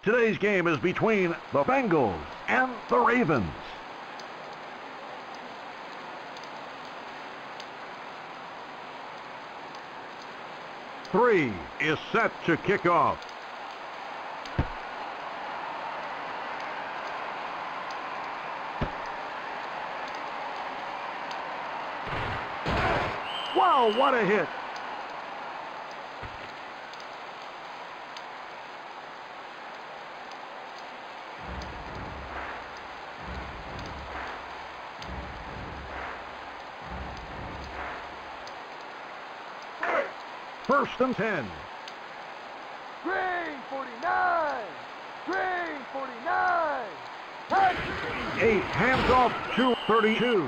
Today's game is between the Bengals and the Ravens. Three is set to kick off. Wow, what a hit! First and 10. Green 49! Green 49! Touch! 8, hands off to 32.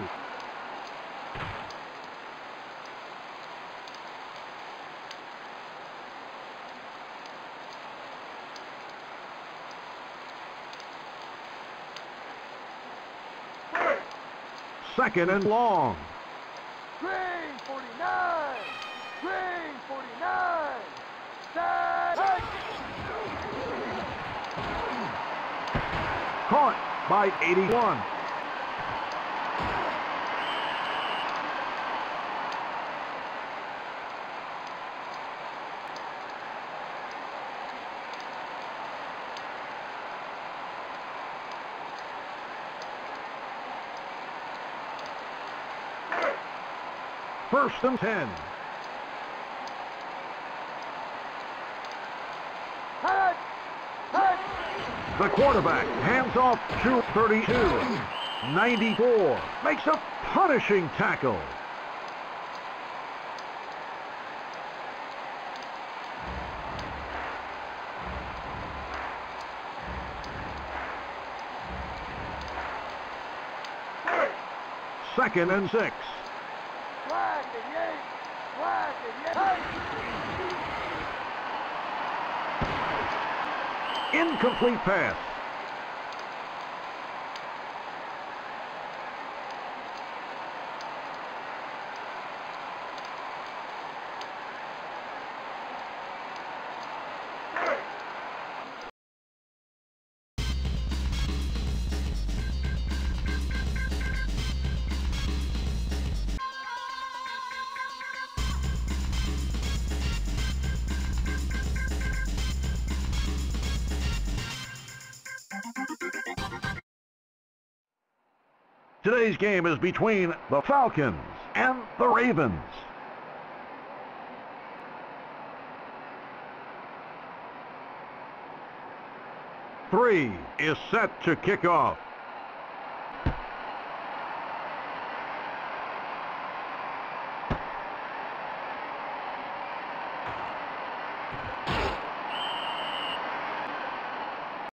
Second and long. Green 49! Green 49! Touch! Caught by 81. First and 10. Touch! Touch! The quarterback hands off to 32. 94 makes a punishing tackle. Second and 6. Black and Yates! Black and Yates! Incomplete pass. Today's game is between the Falcons and the Ravens. Three is set to kick off.